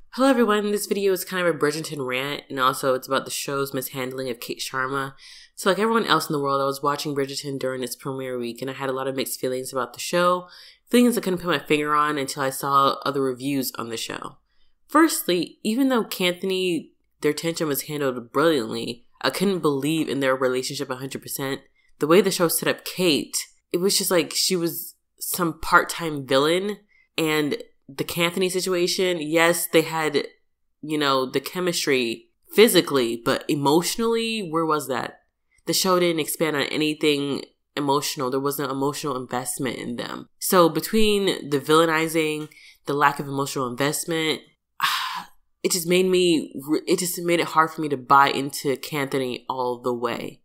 Hello everyone, this video is kind of a Bridgerton rant, and also it's about the show's mishandling of Kate Sharma. So like everyone else in the world, I was watching Bridgerton during its premiere week, and I had a lot of mixed feelings about the show, feelings I couldn't put my finger on until I saw other reviews on the show. Firstly, even though Kanthony, their tension was handled brilliantly, I couldn't believe in their relationship 100%. The way the show set up Kate, it was just like she was some part-time villain, and the Kanthony situation, yes, they had, the chemistry physically, but emotionally, where was that? The show didn't expand on anything emotional. There was no emotional investment in them. So between the villainizing, the lack of emotional investment, it just made it hard for me to buy into Kanthony all the way.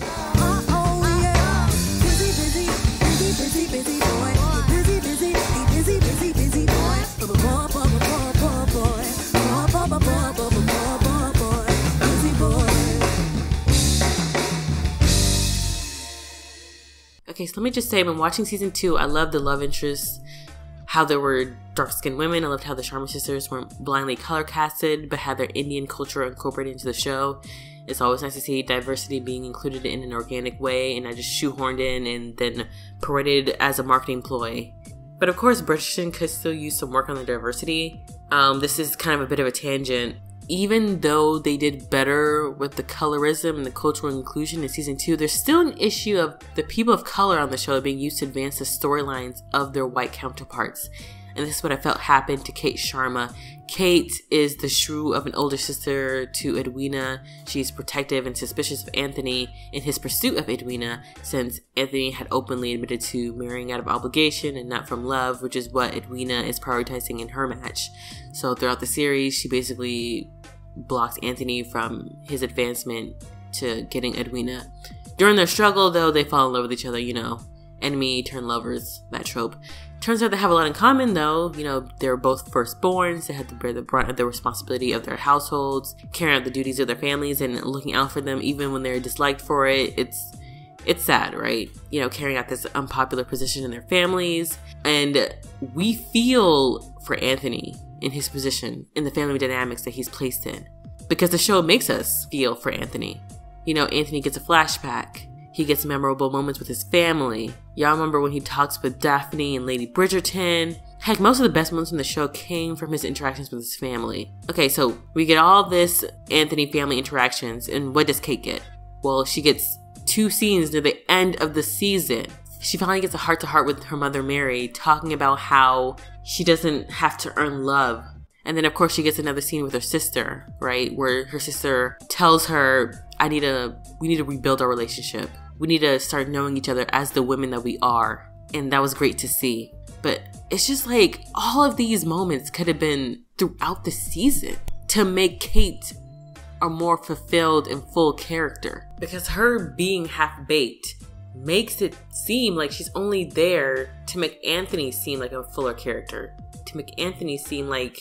Okay, so let me just say, when watching season 2, I loved the love interests, how there were dark-skinned women. I loved how the Sharma sisters weren't blindly color casted, but had their Indian culture incorporated into the show. It's always nice to see diversity being included in an organic way, and I just shoehorned in and then paraded as a marketing ploy. But of course, Bridgerton could still use some work on the diversity. This is kind of a bit of a tangent. Even though they did better with the colorism and the cultural inclusion in season 2, there's still an issue of the people of color on the show being used to advance the storylines of their white counterparts. And this is what I felt happened to Kate Sharma. Kate is the shrew of an older sister to Edwina. She's protective and suspicious of Anthony in his pursuit of Edwina, since Anthony had openly admitted to marrying out of obligation and not from love, which is what Edwina is prioritizing in her match. So throughout the series, she basically blocks Anthony from his advancement to getting Edwina. During their struggle, though, they fall in love with each other, enemy turn lovers, that trope. Turns out they have a lot in common, though. They're both firstborns. They had to bear the brunt of the responsibility of their households, carrying out the duties of their families, and looking out for them even when they're disliked for it. It's sad, right? Carrying out this unpopular position in their families. And we feel for Anthony in his position, in the family dynamics that he's placed in, because the show makes us feel for Anthony. Anthony gets a flashback. He gets memorable moments with his family. Y'all remember when he talks with Daphne and Lady Bridgerton? Heck, most of the best moments in the show came from his interactions with his family. Okay, so we get all this Anthony family interactions, and what does Kate get? Well, she gets 2 scenes near the end of the season. She finally gets a heart-to-heart with her mother Mary, talking about how she doesn't have to earn love. And then, of course, she gets another scene with her sister, right? Where her sister tells her, we need to rebuild our relationship. We need to start knowing each other as the women that we are. And that was great to see. But it's just like, all of these moments could have been throughout the season to make Kate a more fulfilled and full character. Because her being half-baked makes it seem like she's only there to make Anthony seem like a fuller character. To make Anthony seem like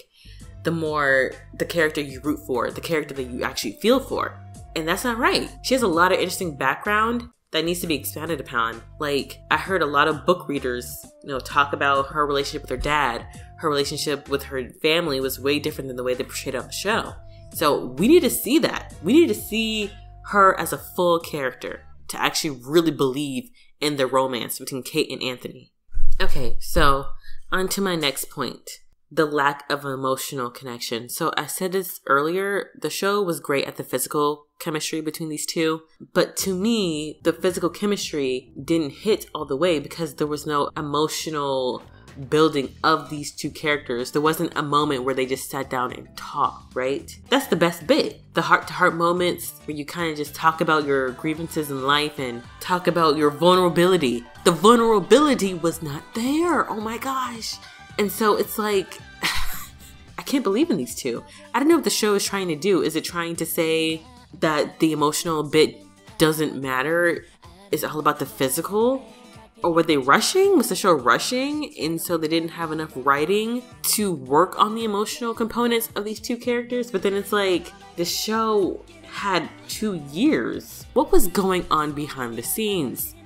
the character you root for, the character that you actually feel for. And that's not right. She has a lot of interesting background that needs to be expanded upon. Like, I heard a lot of book readers, talk about her relationship with her dad. Her relationship with her family was way different than the way they portrayed it on the show. So we need to see that. We need to see her as a full character to actually really believe in the romance between Kate and Anthony. Okay, so on to my next point. The lack of emotional connection. So I said this earlier, the show was great at the physical chemistry between these two, but to me, the physical chemistry didn't hit all the way because there was no emotional building of these two characters. There wasn't a moment where they just sat down and talked, right? That's the best bit. The heart-to-heart moments where you kind of just talk about your grievances in life and talk about your vulnerability. The vulnerability was not there. Oh my gosh. And so it's like, I can't believe in these two. I don't know what the show is trying to do. Is it trying to say that the emotional bit doesn't matter? Is it all about the physical? Or were they rushing? Was the show rushing? And so they didn't have enough writing to work on the emotional components of these two characters? But then it's like, the show had 2 years. What was going on behind the scenes?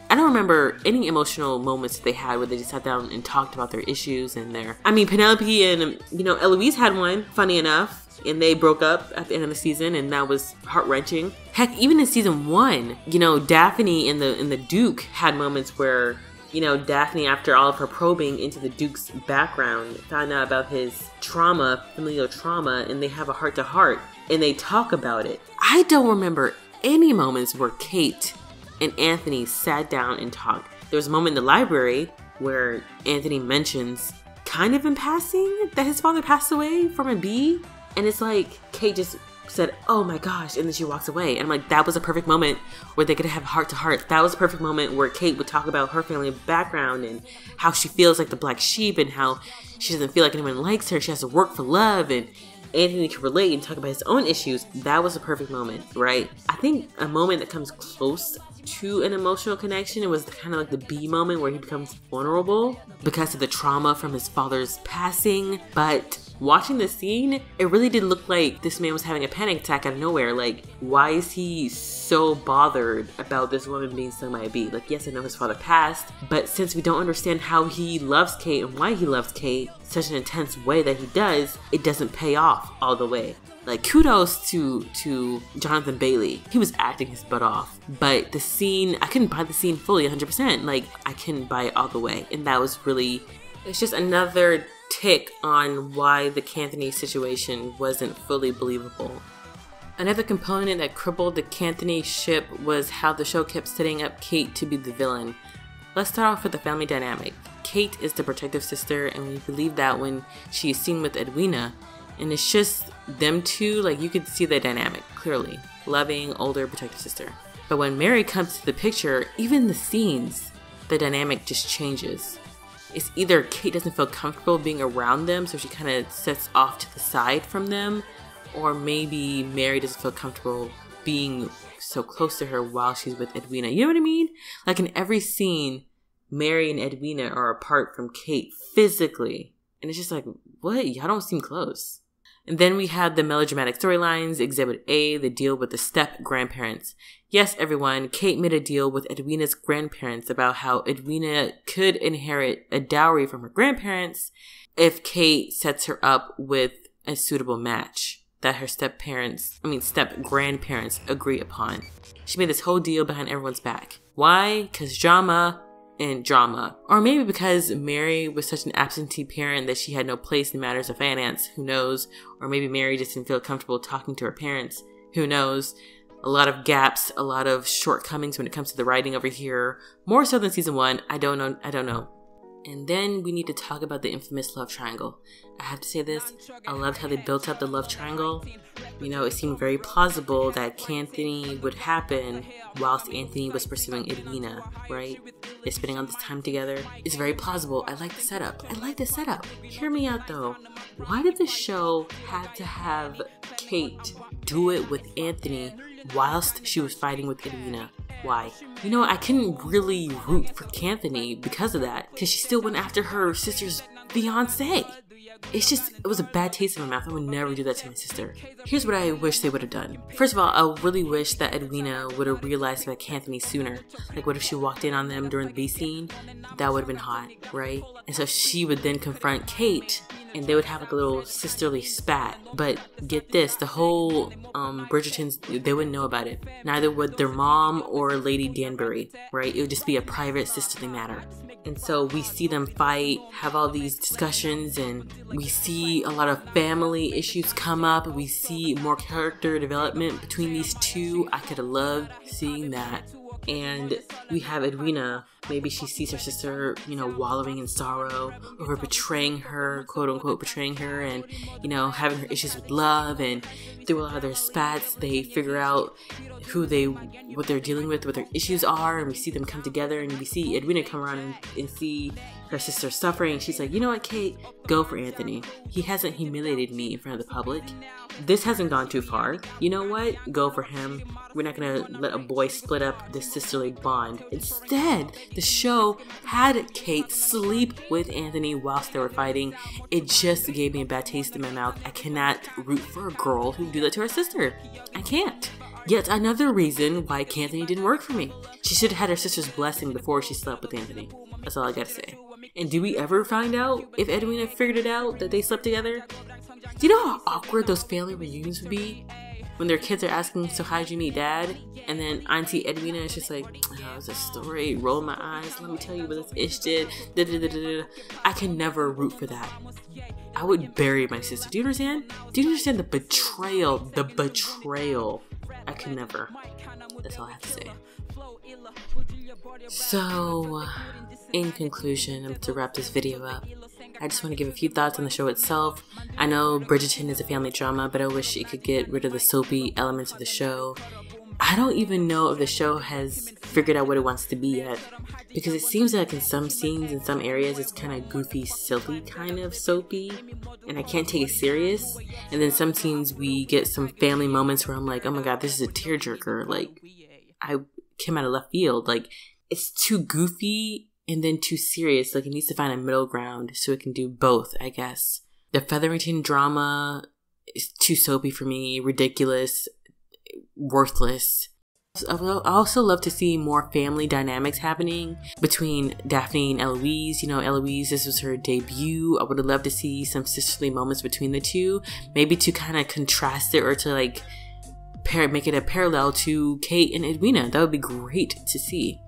I don't remember any emotional moments that they had where they just sat down and talked about their issues and I mean, Penelope and, Eloise had one, funny enough. And they broke up at the end of the season, and that was heart-wrenching. Heck, even in season 1, Daphne and the Duke had moments where, Daphne, after all of her probing into the Duke's background, found out about his trauma, familial trauma, and they have a heart-to-heart, and they talk about it. I don't remember any moments where Kate and Anthony sat down and talked. There was a moment in the library where Anthony mentions, kind of in passing, that his father passed away from a bee. And it's like, Kate just said, oh my gosh, and then she walks away. And I'm like, that was a perfect moment where they could have heart to heart. That was a perfect moment where Kate would talk about her family background and how she feels like the black sheep and how she doesn't feel like anyone likes her. She has to work for love, and Anthony could relate and talk about his own issues. That was a perfect moment, right? I think a moment that comes close to an emotional connection, it was kind of like the B moment where he becomes vulnerable because of the trauma from his father's passing. But watching the scene, it really did look like this man was having a panic attack out of nowhere. Like, why is he so bothered about this woman being stung by a bee? Like, yes, I know his father passed, but since we don't understand how he loves Kate and why he loves Kate such an intense way that he does, it doesn't pay off all the way. Like, kudos to Jonathan Bailey. He was acting his butt off. But the scene, I couldn't buy the scene fully 100%. Like, I couldn't buy it all the way. And that was really, it's just another tick on why the Kanthony situation wasn't fully believable. Another component that crippled the Kanthony ship was how the show kept setting up Kate to be the villain. Let's start off with the family dynamic. Kate is the protective sister, and we believe that when she is seen with Edwina, and it's just them two, like, you could see the dynamic clearly. Loving, older, protective sister. But when Mary comes to the picture, even the scenes, the dynamic just changes. It's either Kate doesn't feel comfortable being around them, so she kind of sets off to the side from them, or maybe Mary doesn't feel comfortable being so close to her while she's with Edwina. You know what I mean? Like, in every scene, Mary and Edwina are apart from Kate physically. And it's just like, what? Y'all don't seem close. And then we have the melodramatic storylines, Exhibit A, the deal with the step-grandparents. Yes, everyone, Kate made a deal with Edwina's grandparents about how Edwina could inherit a dowry from her grandparents if Kate sets her up with a suitable match that her step-grandparents agree upon. She made this whole deal behind everyone's back. Why? Because drama. Or maybe because Mary was such an absentee parent that she had no place in matters of finance. Who knows? Or maybe Mary just didn't feel comfortable talking to her parents. Who knows? A lot of gaps, a lot of shortcomings when it comes to the writing over here. More so than season 1. I don't know. And then we need to talk about the infamous love triangle. I have to say this, I loved how they built up the love triangle. It seemed very plausible that Kanthony would happen whilst Anthony was pursuing Edwina, right? They're spending all this time together. It's very plausible. I like the setup. Hear me out though. Why did the show have to have Kate do it with Anthony whilst she was fighting with Edwina? Why? I couldn't really root for Kanthony because of that, because she still went after her sister's fiance. It was a bad taste in my mouth. I would never do that to my sister. Here's what I wish they would have done. First of all, I really wish that Edwina would have realized about Kanthony sooner. Like, what if she walked in on them during the B scene? That would have been hot, right? And so she would then confront Kate, and they would have like a little sisterly spat. But get this, the whole Bridgertons, they wouldn't know about it. Neither would their mom or Lady Danbury, right? It would just be a private sisterly matter. And so we see them fight, have all these discussions, and we see a lot of family issues come up. We see more character development between these two. I could have loved seeing that. And we have Edwina, maybe she sees her sister, wallowing in sorrow over betraying her, quote unquote betraying her, and, having her issues with love. And through a lot of their spats, they figure out what they're dealing with, what their issues are, and we see them come together, and we see Edwina come around and see her sister suffering. She's like, you know what, Kate, go for Anthony. He hasn't humiliated me in front of the public. This hasn't gone too far. You know what? Go for him. We're not gonna let a boy split up this sisterly bond. Instead, the show had Kate sleep with Anthony whilst they were fighting. It just gave me a bad taste in my mouth. I cannot root for a girl who would do that to her sister. I can't. Yet another reason why Kanthony didn't work for me. She should have had her sister's blessing before she slept with Anthony. That's all I gotta say. And do we ever find out if Edwina figured it out that they slept together? Do you know how awkward those family reunions would be? When their kids are asking, so how'd you meet dad? And then Auntie Edwina is just like, oh, it's a story, rolling my eyes, let me tell you what this ish did. Da, da, da, da, da. I can never root for that. I would bury my sister. Do you understand? Do you understand the betrayal? The betrayal. I can never. That's all I have to say. So, in conclusion, to wrap this video up, I just want to give a few thoughts on the show itself. I know Bridgerton is a family drama, but I wish it could get rid of the soapy elements of the show. I don't even know if the show has figured out what it wants to be yet, because it seems like in some scenes, in some areas, it's kind of goofy, silly, kind of soapy, and I can't take it serious. And then some scenes we get some family moments where I'm like, oh my god, this is a tearjerker. Like, I came out of left field. Like, it's too goofy and then too serious. Like, it needs to find a middle ground so it can do both, I guess. The Featherington drama is too soapy for me, ridiculous, worthless. I would also love to see more family dynamics happening between Daphne and Eloise. You know, Eloise, this was her debut. I would have loved to see some sisterly moments between the two, maybe to kind of contrast it or to like make it a parallel to Kate and Edwina. That would be great to see.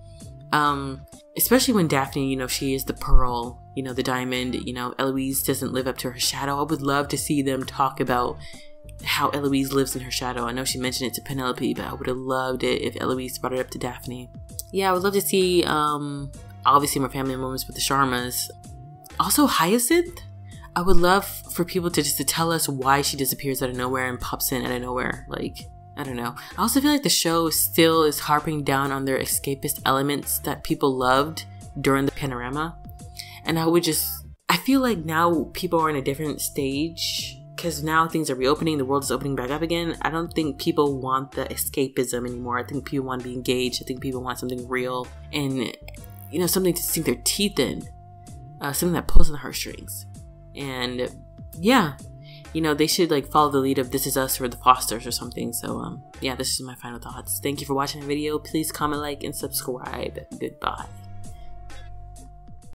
Especially when Daphne, you know, she is the pearl, you know, the diamond, you know, Eloise doesn't live up to her shadow. I would love to see them talk about how Eloise lives in her shadow. I know she mentioned it to Penelope, but I would have loved it if Eloise brought it up to Daphne. Yeah, I would love to see, obviously more family moments with the Sharmas. Also, Hyacinth. I would love for people to just to tell us why she disappears out of nowhere and pops in out of nowhere. Like, I don't know. I also feel like the show still is harping down on their escapist elements that people loved during the panorama. And I feel like now people are in a different stage because now things are reopening, the world is opening back up again. I don't think people want the escapism anymore. I think people want to be engaged. I think people want something real and, you know, something to sink their teeth in. Something that pulls on the heartstrings. And yeah, you know, they should like follow the lead of This Is Us or The Fosters or something. So yeah, this is my final thoughts. Thank you for watching the video. Please comment, like, and subscribe. Goodbye.